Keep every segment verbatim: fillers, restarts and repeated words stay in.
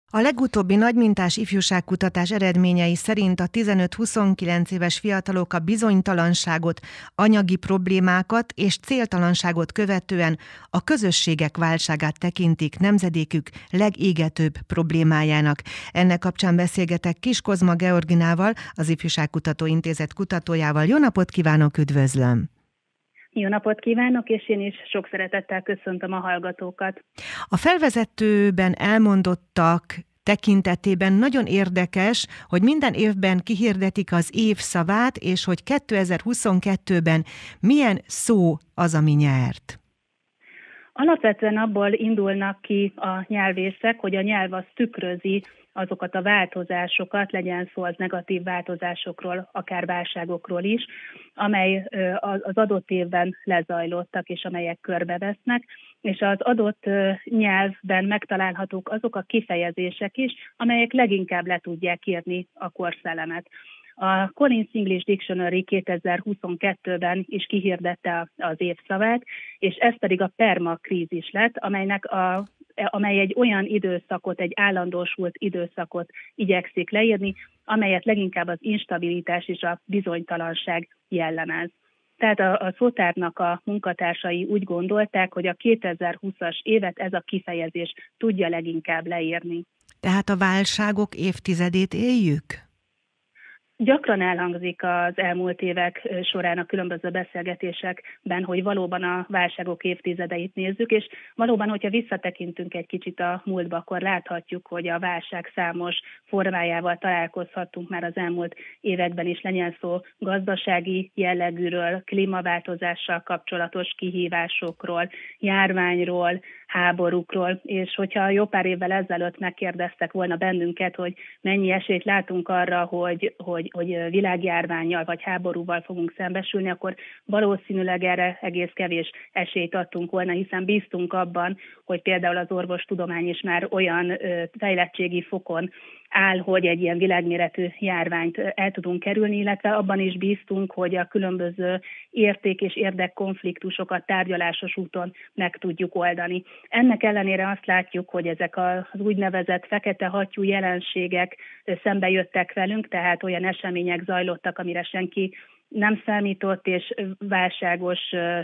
A legutóbbi nagymintás ifjúságkutatás eredményei szerint a tizenöt-huszonkilenc éves fiatalok a bizonytalanságot, anyagi problémákat és céltalanságot követően a közösségek válságát tekintik nemzedékük legégetőbb problémájának. Ennek kapcsán beszélgetek Kiss Kozma Georginával, az Ifjúságkutató Intézet kutatójával. Jó napot kívánok, üdvözlöm! Jó napot kívánok, és én is sok szeretettel köszöntöm a hallgatókat. A felvezetőben elmondottak tekintetében nagyon érdekes, hogy minden évben kihirdetik az év szavát, és hogy kétezer-huszonkettőben milyen szó az, ami nyert. Alapvetően abból indulnak ki a nyelvészek, hogy a nyelv az tükrözi azokat a változásokat, legyen szó az negatív változásokról, akár válságokról is, amely az adott évben lezajlottak, és amelyek körbevesznek, és az adott nyelvben megtalálhatók azok a kifejezések is, amelyek leginkább le tudják írni a korszellemet. A Collins English Dictionary kétezer-huszonkettőben is kihirdette az évszavát, és ez pedig a permakrízis lett, amelynek a amely egy olyan időszakot, egy állandósult időszakot igyekszik leírni, amelyet leginkább az instabilitás és a bizonytalanság jellemez. Tehát a, a szótárnak a munkatársai úgy gondolták, hogy a kétezer-húszas évet ez a kifejezés tudja leginkább leírni. Tehát a válságok évtizedét éljük? Gyakran elhangzik az elmúlt évek során a különböző beszélgetésekben, hogy valóban a válságok évtizedeit nézzük, és valóban, hogyha visszatekintünk egy kicsit a múltba, akkor láthatjuk, hogy a válság számos formájával találkozhattunk már az elmúlt években is, legyen szó gazdasági jellegűről, klímaváltozással kapcsolatos kihívásokról, járványról, háborúkról, és hogyha jó pár évvel ezelőtt megkérdeztek volna bennünket, hogy mennyi esélyt látunk arra, hogy, hogy, hogy világjárvánnyal vagy háborúval fogunk szembesülni, akkor valószínűleg erre egész kevés esélyt adtunk volna, hiszen bíztunk abban, hogy például az orvostudomány is már olyan ö, fejlettségi fokon áll, hogy egy ilyen világméretű járványt el tudunk kerülni, illetve abban is bíztunk, hogy a különböző érték- és érdekkonfliktusokat tárgyalásos úton meg tudjuk oldani. Ennek ellenére azt látjuk, hogy ezek az úgynevezett fekete hattyú jelenségek szembe jöttek velünk, tehát olyan események zajlottak, amire senki nem számított, és válságos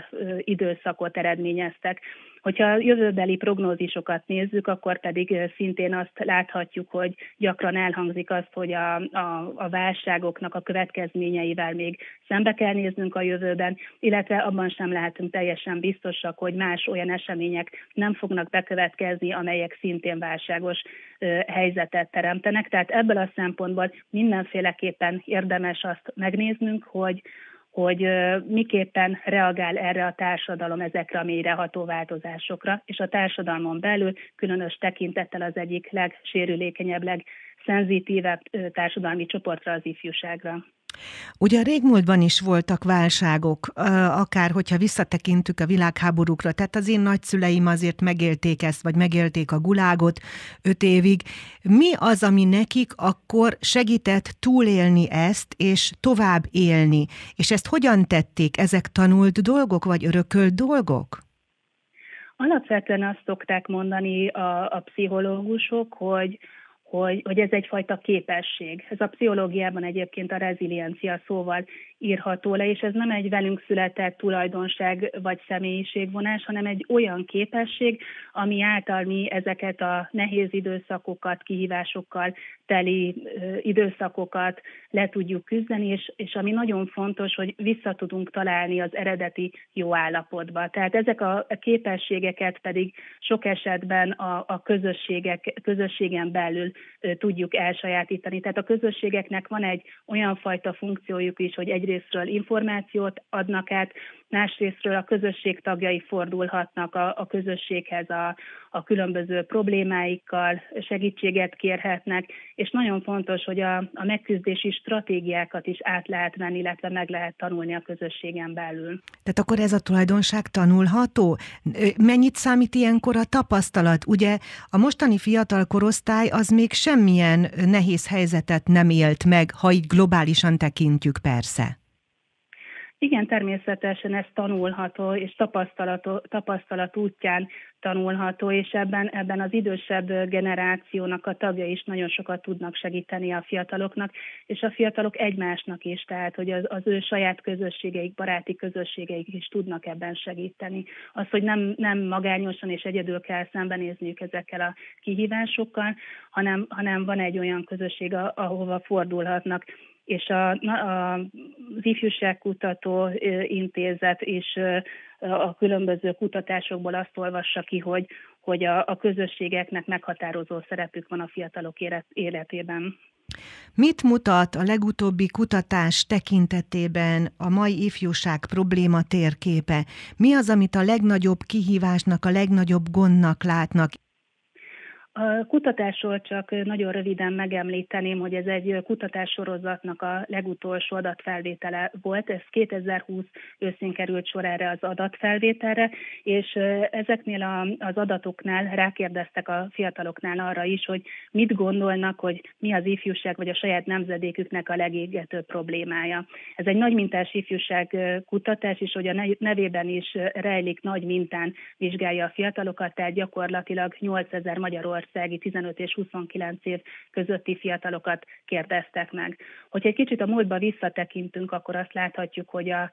időszakot eredményeztek. Hogyha a jövőbeli prognózisokat nézzük, akkor pedig szintén azt láthatjuk, hogy gyakran elhangzik azt, hogy a, a, a válságoknak a következményeivel még szembe kell néznünk a jövőben, illetve abban sem lehetünk teljesen biztosak, hogy más olyan események nem fognak bekövetkezni, amelyek szintén válságos ö, helyzetet teremtenek. Tehát ebből a szempontból mindenféleképpen érdemes azt megnéznünk, hogy hogy miképpen reagál erre a társadalom ezekre a mélyreható változásokra, és a társadalmon belül különös tekintettel az egyik legsérülékenyebb, legszenzitívebb társadalmi csoportra, az ifjúságra. Ugye a régmúltban is voltak válságok, akár hogyha visszatekintünk a világháborúkra, tehát az én nagyszüleim azért megélték ezt, vagy megélték a gulágot öt évig. Mi az, ami nekik akkor segített túlélni ezt, és tovább élni? És ezt hogyan tették? Ezek tanult dolgok, vagy örökölt dolgok? Alapvetően azt szokták mondani a, a pszichológusok, hogy Hogy, hogy ez egyfajta képesség. Ez a pszichológiában egyébként a reziliencia szóval írható le, és ez nem egy velünk született tulajdonság vagy személyiségvonás, hanem egy olyan képesség, ami által mi ezeket a nehéz időszakokat, kihívásokkal teli ö, időszakokat le tudjuk küzdeni, és, és ami nagyon fontos, hogy vissza tudunk találni az eredeti jó állapotba. Tehát ezek a képességeket pedig sok esetben a, a közösségek, közösségen belül ö, tudjuk elsajátítani. Tehát a közösségeknek van egy olyan fajta funkciójuk is, hogy egyrésztről információt adnak át, másrésztről a közösség tagjai fordulhatnak a, a közösséghez a, a különböző problémáikkal, segítséget kérhetnek, és nagyon fontos, hogy a, a megküzdési stratégiákat is át lehet venni, illetve meg lehet tanulni a közösségen belül. Tehát akkor ez a tulajdonság tanulható? Mennyit számít ilyenkor a tapasztalat? Ugye a mostani fiatal korosztály az még semmilyen nehéz helyzetet nem élt meg, ha így globálisan tekintjük persze. Igen, természetesen ez tanulható, és tapasztalat, tapasztalat útján tanulható, és ebben, ebben az idősebb generációnak a tagja is nagyon sokat tudnak segíteni a fiataloknak, és a fiatalok egymásnak is, tehát hogy az, az ő saját közösségeik, baráti közösségeik is tudnak ebben segíteni. Az, hogy nem, nem magányosan és egyedül kell szembenézniük ezekkel a kihívásokkal, hanem, hanem van egy olyan közösség, ahova fordulhatnak. És a, a, az Ifjúságkutató Intézet is a különböző kutatásokból azt olvassa ki, hogy, hogy a, a közösségeknek meghatározó szerepük van a fiatalok életében. Mit mutat a legutóbbi kutatás tekintetében a mai ifjúság probléma térképe? Mi az, amit a legnagyobb kihívásnak, a legnagyobb gondnak látnak? A kutatásról csak nagyon röviden megemlíteném, hogy ez egy kutatássorozatnak a legutolsó adatfelvétele volt. Ez kétezer-húsz őszén került sor erre az adatfelvételre, és ezeknél az adatoknál rákérdeztek a fiataloknál arra is, hogy mit gondolnak, hogy mi az ifjúság vagy a saját nemzedéküknek a legégetőbb problémája. Ez egy nagy mintás ifjúság kutatás, és hogy a nevében is rejlik, nagy mintán vizsgálja a fiatalokat, tehát gyakorlatilag nyolcezer Magyarország tizenöt és huszonkilenc év közötti fiatalokat kérdeztek meg. Hogyha egy kicsit a múltba visszatekintünk, akkor azt láthatjuk, hogy a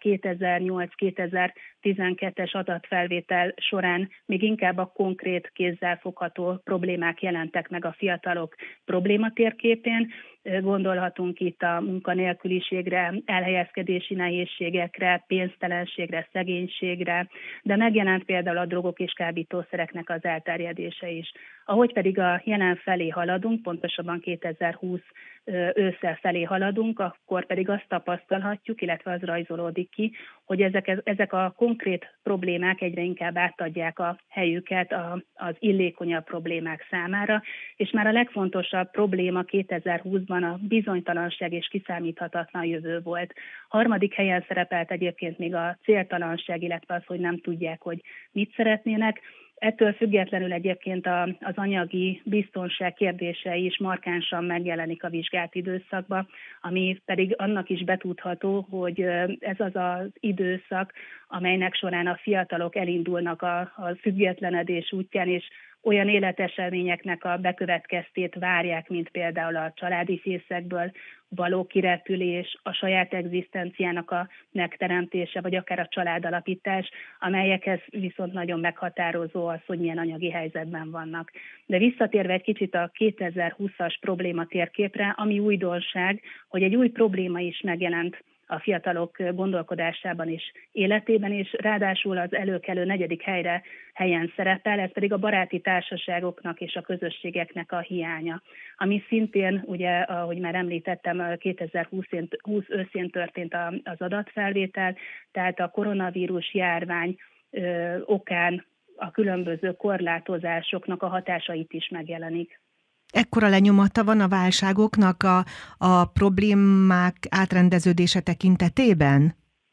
kétezer-nyolc-kétezer-tizenkettes adatfelvétel során még inkább a konkrét kézzelfogható problémák jelentek meg a fiatalok problématérképén. Gondolhatunk itt a munkanélküliségre, elhelyezkedési nehézségekre, pénztelenségre, szegénységre, de megjelent például a drogok és kábítószereknek az elterjedése is. Ahogy pedig a jelen felé haladunk, pontosabban kétezer-húsz ősszel felé haladunk, akkor pedig azt tapasztalhatjuk, illetve az rajzolódik ki, hogy ezek, ezek a konkrét problémák egyre inkább átadják a helyüket az illékonyabb problémák számára, és már a legfontosabb probléma kétezer-húszban a bizonytalanság és kiszámíthatatlan jövő volt. Harmadik helyen szerepelt egyébként még a céltalanság, illetve az, hogy nem tudják, hogy mit szeretnének. Ettől függetlenül egyébként az anyagi biztonság kérdése is markánsan megjelenik a vizsgált időszakban, ami pedig annak is betudható, hogy ez az az időszak, amelynek során a fiatalok elindulnak a, a függetlenedés útján, és olyan életeseményeknek a bekövetkeztét várják, mint például a családi fészekből való kirepülés, a saját egzisztenciának a megteremtése, vagy akár a családalapítás, amelyekhez viszont nagyon meghatározó az, hogy milyen anyagi helyzetben vannak. De visszatérve egy kicsit a kétezer-húszas probléma térképre, ami újdonság, hogy egy új probléma is megjelent a fiatalok gondolkodásában és életében, és ráadásul az előkelő negyedik helyre helyen szerepel, ez pedig a baráti társaságoknak és a közösségeknek a hiánya, ami szintén, ugye, ahogy már említettem, kétezer-húsz őszén történt az adatfelvétel, tehát a koronavírus járvány ö, okán a különböző korlátozásoknak a hatásait is megjelenik. Ekkora lenyomata van a válságoknak a, a problémák átrendeződése tekintetében?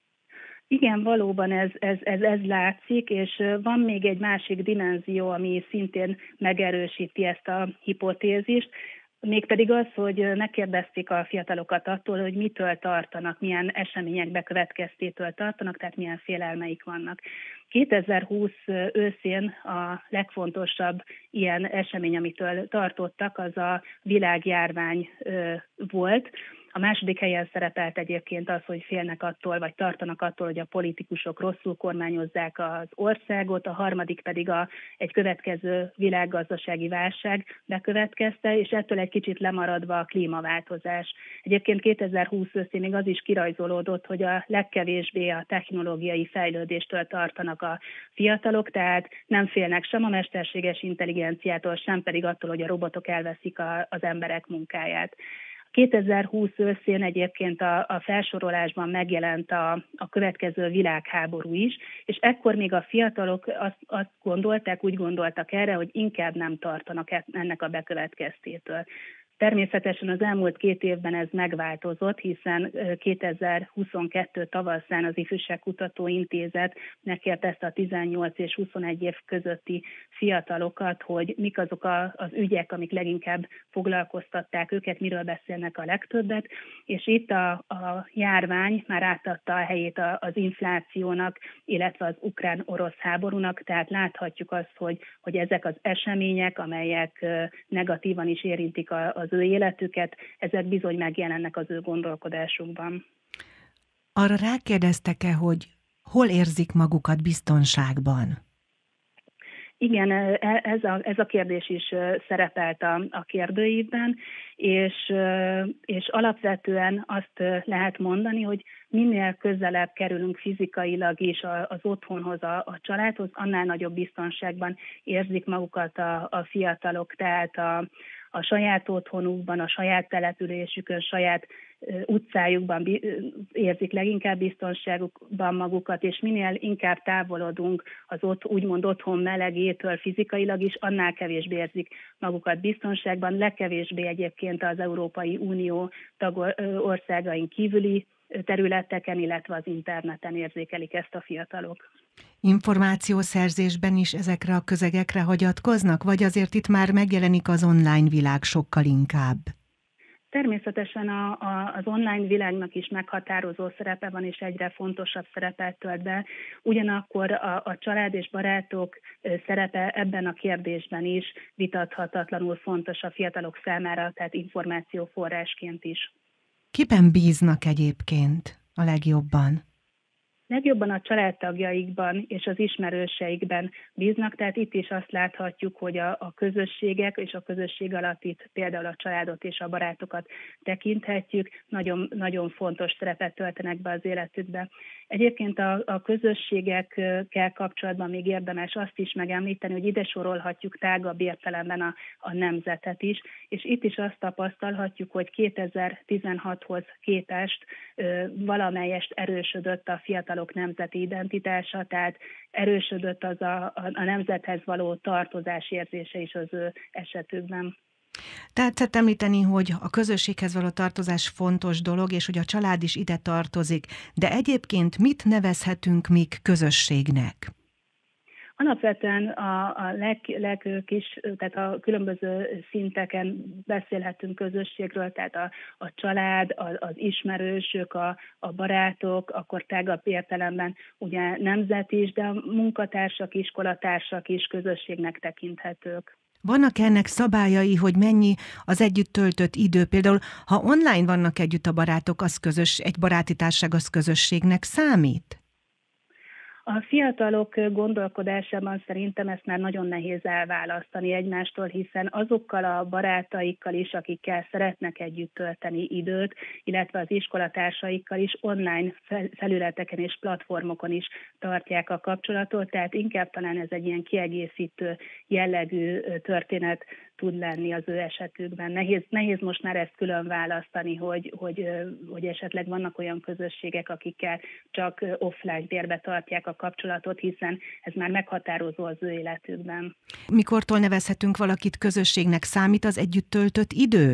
Igen, valóban ez, ez, ez, ez látszik, és van még egy másik dimenzió, ami szintén megerősíti ezt a hipotézist, mégpedig az, hogy megkérdezték a fiatalokat attól, hogy mitől tartanak, milyen események bekövetkeztétől tartanak, tehát milyen félelmeik vannak. kétezer-húsz őszén a legfontosabb ilyen esemény, amitől tartottak, az a világjárvány volt. A második helyen szerepelt egyébként az, hogy félnek attól, vagy tartanak attól, hogy a politikusok rosszul kormányozzák az országot, a harmadik pedig a, egy következő világgazdasági válság bekövetkezte, és ettől egy kicsit lemaradva a klímaváltozás. Egyébként kétezer-húsz őszén még az is kirajzolódott, hogy a legkevésbé a technológiai fejlődéstől tartanak a fiatalok, tehát nem félnek sem a mesterséges intelligenciától, sem pedig attól, hogy a robotok elveszik a, az emberek munkáját. kétezer-húsz őszén egyébként a, a felsorolásban megjelent a, a következő világháború is, és ekkor még a fiatalok azt, azt gondolták, úgy gondoltak erre, hogy inkább nem tartanak ennek a bekövetkeztétől. Természetesen az elmúlt két évben ez megváltozott, hiszen kétezer-huszonkettő tavaszán az Ifjúságkutató Intézet megkérdezte a tizennyolc és huszonegy év közötti fiatalokat, hogy mik azok a, az ügyek, amik leginkább foglalkoztatták őket, miről beszélnek a legtöbbet, és itt a, a járvány már átadta a helyét az inflációnak, illetve az ukrán-orosz háborúnak, tehát láthatjuk azt, hogy, hogy ezek az események, amelyek negatívan is érintik az ő életüket, ezek bizony megjelennek az ő gondolkodásukban. Arra rákérdeztek-e, hogy hol érzik magukat biztonságban? Igen, ez a, ez a kérdés is szerepelt a, a kérdőívben, és, és alapvetően azt lehet mondani, hogy minél közelebb kerülünk fizikailag is az otthonhoz, a, a családhoz, annál nagyobb biztonságban érzik magukat a, a fiatalok, tehát a, a saját otthonukban, a saját településükön, saját utcájukban érzik leginkább biztonságukban magukat, és minél inkább távolodunk az ott, úgymond otthon melegétől fizikailag is, annál kevésbé érzik magukat biztonságban, legkevésbé egyébként az Európai Unió tagországain kívüli területeken, illetve az interneten érzékelik ezt a fiatalok. Információszerzésben is ezekre a közegekre hagyatkoznak, vagy azért itt már megjelenik az online világ sokkal inkább? Természetesen a, a, az online világnak is meghatározó szerepe van, és egyre fontosabb szerepet tölt be. Ugyanakkor a, a család és barátok szerepe ebben a kérdésben is vitathatatlanul fontos a fiatalok számára, tehát információforrásként is. Kiben bíznak egyébként a legjobban? Legjobban a családtagjaikban és az ismerőseikben bíznak, tehát itt is azt láthatjuk, hogy a, a közösségek és a közösség alatt itt például a családot és a barátokat tekinthetjük, nagyon, nagyon fontos szerepet töltenek be az életükbe. Egyébként a, a közösségekkel kapcsolatban még érdemes azt is megemlíteni, hogy ide sorolhatjuk tágabb értelemben a, a nemzetet is, és itt is azt tapasztalhatjuk, hogy kétezer-tizenhathoz képest ö, valamelyest erősödött a fiatalok nemzeti identitása, tehát erősödött az a, a, a nemzethez való tartozás érzése is az ő esetükben. Tehát említeni, hogy a közösséghez való tartozás fontos dolog, és hogy a család is ide tartozik, de egyébként mit nevezhetünk még közösségnek? Alapvetően a, a leg, legkis, tehát a különböző szinteken beszélhetünk közösségről, tehát a, a család, az, az ismerősök, a, a barátok, akkor tágabb értelemben ugye nemzet is, de a munkatársak, iskolatársak is közösségnek tekinthetők. Vannak ennek szabályai, hogy mennyi az együtt töltött idő? Például, ha online vannak együtt a barátok, az közös, egy baráti társaság az közösségnek számít? A fiatalok gondolkodásában szerintem ezt már nagyon nehéz elválasztani egymástól, hiszen azokkal a barátaikkal is, akikkel szeretnek együtt tölteni időt, illetve az iskolatársaikkal is online felületeken és platformokon is tartják a kapcsolatot, tehát inkább talán ez egy ilyen kiegészítő jellegű történet tud lenni az ő esetükben. Nehéz, nehéz most már ezt külön választani, hogy, hogy, hogy esetleg vannak olyan közösségek, akikkel csak offline térbe tartják a kapcsolatot, hiszen ez már meghatározó az ő életükben. Mikortól nevezhetünk valakit közösségnek? Számít az együtt töltött idő?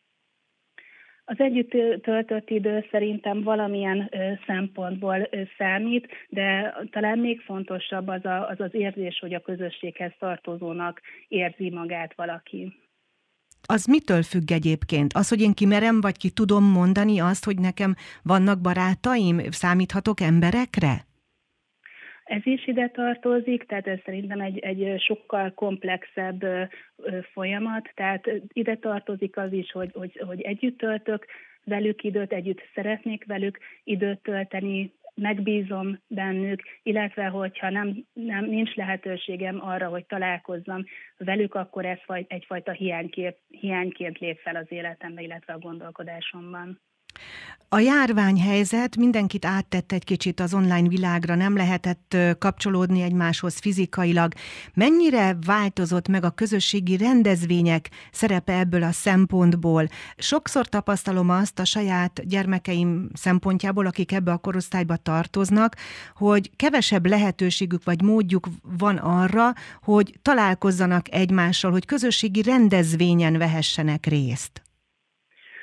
Az együtt töltött idő szerintem valamilyen szempontból számít, de talán még fontosabb az, a, az az érzés, hogy a közösséghez tartozónak érzi magát valaki. Az mitől függ egyébként? Az, hogy én kimerem, vagy ki tudom mondani azt, hogy nekem vannak barátaim? Számíthatok emberekre? Ez is ide tartozik, tehát ez szerintem egy, egy sokkal komplexebb folyamat, tehát ide tartozik az is, hogy, hogy, hogy együtt töltök velük időt, együtt szeretnék velük időt tölteni, megbízom bennük, illetve hogyha nem, nem, nincs lehetőségem arra, hogy találkozzam velük, akkor ez egyfajta hiányként, hiányként lép fel az életembe, illetve a gondolkodásomban. A járványhelyzet mindenkit áttett egy kicsit az online világra, nem lehetett kapcsolódni egymáshoz fizikailag. Mennyire változott meg a közösségi rendezvények szerepe ebből a szempontból? Sokszor tapasztalom azt a saját gyermekeim szempontjából, akik ebbe a korosztályba tartoznak, hogy kevesebb lehetőségük vagy módjuk van arra, hogy találkozzanak egymással, hogy közösségi rendezvényen vehessenek részt.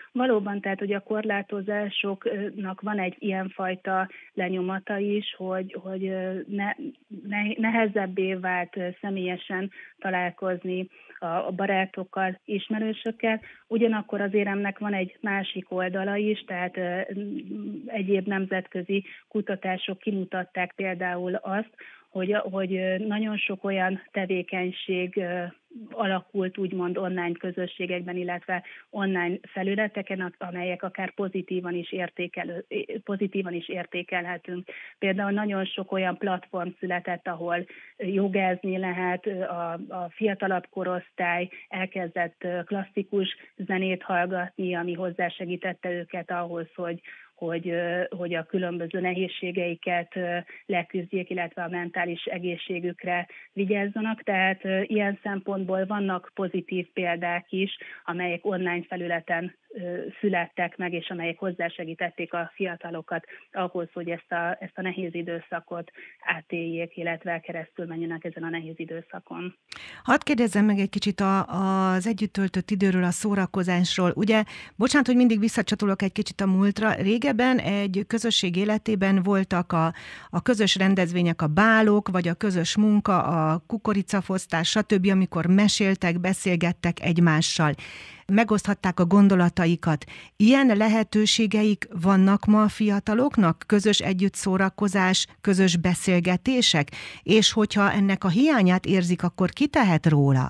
Valóban, tehát hogy a korlátozásoknak van egy ilyenfajta lenyomata is, hogy, hogy ne, ne, nehezebbé vált személyesen találkozni a barátokkal, ismerősökkel. Ugyanakkor azért ennek van egy másik oldala is, tehát egyéb nemzetközi kutatások kimutatták például azt, hogy, hogy nagyon sok olyan tevékenység alakult úgymond online közösségekben, illetve online felületeken, amelyek akár pozitívan is, értékelő, pozitívan is értékelhetünk. Például nagyon sok olyan platform született, ahol jogázni lehet, a, a fiatalabb korosztály elkezdett klasszikus zenét hallgatni, ami hozzásegítette őket ahhoz, hogy Hogy, hogy a különböző nehézségeiket leküzdjék, illetve a mentális egészségükre vigyázzanak. Tehát ilyen szempontból vannak pozitív példák is, amelyek online felületen születtek meg, és amelyek hozzásegítették a fiatalokat ahhoz, hogy ezt a, ezt a nehéz időszakot átéljék, illetve keresztül menjenek ezen a nehéz időszakon. Hadd kérdezzem meg egy kicsit a, az együtt töltött időről, a szórakozásról. Ugye, bocsánat, hogy mindig visszacsatolok egy kicsit a múltra. Régebben egy közösség életében voltak a, a közös rendezvények, a bálok, vagy a közös munka, a kukoricafosztás, stb., amikor meséltek, beszélgettek egymással. Megoszthatták a gondolataikat. Ilyen lehetőségeik vannak ma a fiataloknak? Közös együtt szórakozás, közös beszélgetések? És hogyha ennek a hiányát érzik, akkor ki tehet róla?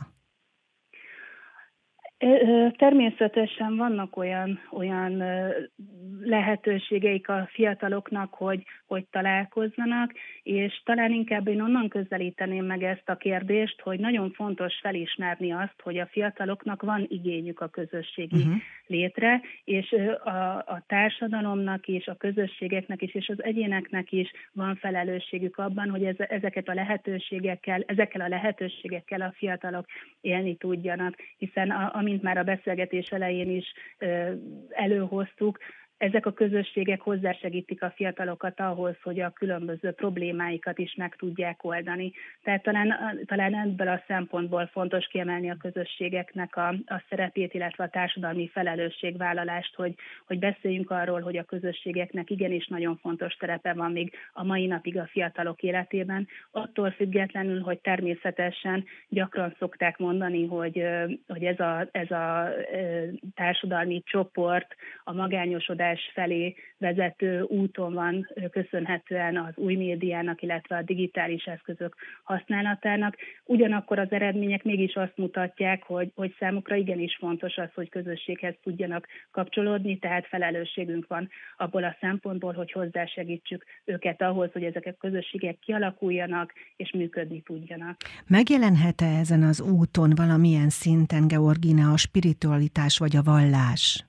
Természetesen vannak olyan, olyan lehetőségeik a fiataloknak, hogy, hogy találkozzanak, és talán inkább én onnan közelíteném meg ezt a kérdést, hogy nagyon fontos felismerni azt, hogy a fiataloknak van igényük a közösségi uh-huh. létre, és a, a társadalomnak is, a közösségeknek is, és az egyéneknek is van felelősségük abban, hogy ez, ezeket a lehetőségekkel, ezekkel a lehetőségekkel a fiatalok élni tudjanak, hiszen a, amint már a beszélgetés elején is ö, előhoztuk, ezek a közösségek hozzásegítik a fiatalokat ahhoz, hogy a különböző problémáikat is meg tudják oldani. Tehát talán, talán ebből a szempontból fontos kiemelni a közösségeknek a, a szerepét, illetve a társadalmi felelősségvállalást, hogy, hogy beszéljünk arról, hogy a közösségeknek igenis nagyon fontos szerepe van még a mai napig a fiatalok életében. Attól függetlenül, hogy természetesen gyakran szokták mondani, hogy, hogy ez a, ez a társadalmi csoport a magányosodás felé vezető úton van köszönhetően az új médiának, illetve a digitális eszközök használatának. Ugyanakkor az eredmények mégis azt mutatják, hogy, hogy számukra igenis fontos az, hogy közösséghez tudjanak kapcsolódni, tehát felelősségünk van abból a szempontból, hogy hozzásegítsük őket ahhoz, hogy ezek a közösségek kialakuljanak és működni tudjanak. Megjelenhet-e ezen az úton valamilyen szinten, Georgina, a spiritualitás vagy a vallás?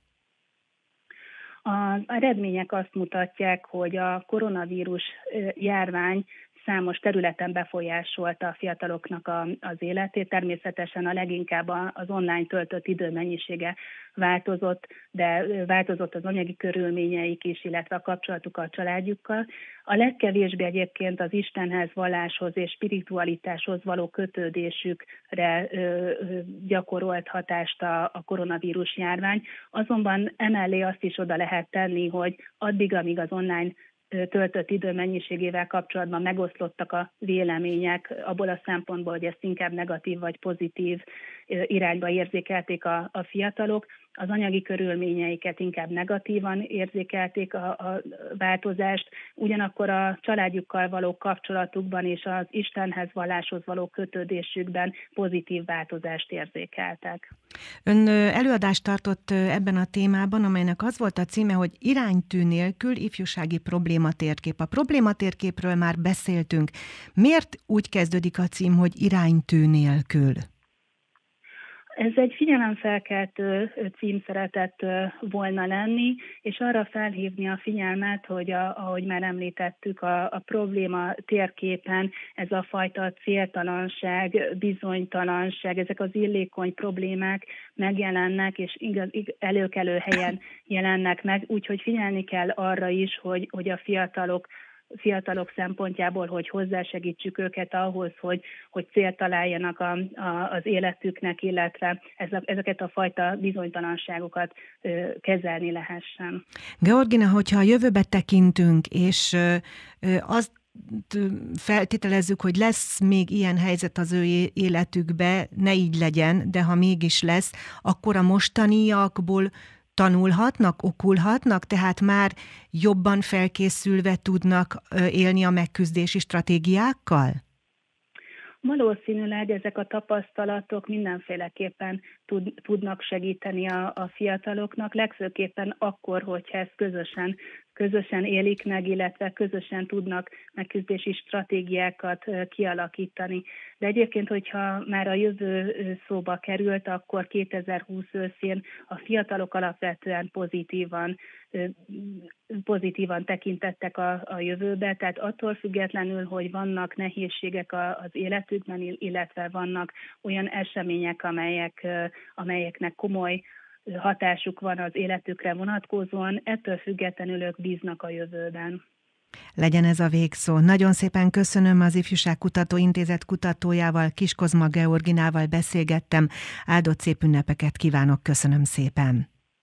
Az eredmények azt mutatják, hogy a koronavírus járvány számos területen befolyásolta a fiataloknak a, az életét. Természetesen a leginkább az online töltött idő mennyisége változott, de változott az anyagi körülményeik is, illetve a kapcsolatuk a családjukkal. A legkevésbé egyébként az Istenhez, valláshoz és spiritualitáshoz való kötődésükre ö, ö, gyakorolt hatást a, a koronavírus járvány. Azonban emellé azt is oda lehet tenni, hogy addig, amíg az online töltött idő mennyiségével kapcsolatban megoszlottak a vélemények abból a szempontból, hogy ezt inkább negatív vagy pozitív irányba érzékelték a, a fiatalok. Az anyagi körülményeiket inkább negatívan érzékelték a, a változást, ugyanakkor a családjukkal való kapcsolatukban és az Istenhez, valláshoz való kötődésükben pozitív változást érzékeltek. Ön előadást tartott ebben a témában, amelynek az volt a címe, hogy iránytű nélkül ifjúsági problématérkép. A problématérképről már beszéltünk. Miért úgy kezdődik a cím, hogy iránytű nélkül? Ez egy figyelemfelkeltő cím szeretett volna lenni, és arra felhívni a figyelmet, hogy a, ahogy már említettük, a, a probléma térképen ez a fajta céltalanság, bizonytalanság, ezek az illékony problémák megjelennek, és igaz, előkelő helyen jelennek meg, úgyhogy figyelni kell arra is, hogy, hogy a fiatalok fiatalok szempontjából, hogy hozzásegítsük őket ahhoz, hogy, hogy célt találjanak a, a, az életüknek, illetve ezeket a fajta bizonytalanságokat ö, kezelni lehessen. Georgina, hogyha a jövőbe tekintünk, és ö, ö, azt feltételezzük, hogy lesz még ilyen helyzet az ő életükbe, ne így legyen, de ha mégis lesz, akkor a mostaniakból tanulhatnak, okulhatnak, tehát már jobban felkészülve tudnak élni a megküzdési stratégiákkal? Valószínűleg ezek a tapasztalatok mindenféleképpen tud, tudnak segíteni a, a fiataloknak, legfőképpen akkor, hogyha ezt közösen, közösen élik meg, illetve közösen tudnak megküzdési stratégiákat kialakítani. De egyébként, hogyha már a jövő szóba került, akkor kétezer-húsz őszén a fiatalok alapvetően pozitívan pozitívan tekintettek a, a jövőbe, tehát attól függetlenül, hogy vannak nehézségek a, az életükben, illetve vannak olyan események, amelyek, amelyeknek komoly hatásuk van az életükre vonatkozóan, ettől függetlenül ők bíznak a jövőben. Legyen ez a végszó. Nagyon szépen köszönöm, az Ifjúságkutató Intézet kutatójával, Kiss Kozma Georginával beszélgettem. Áldott szép ünnepeket kívánok, köszönöm szépen.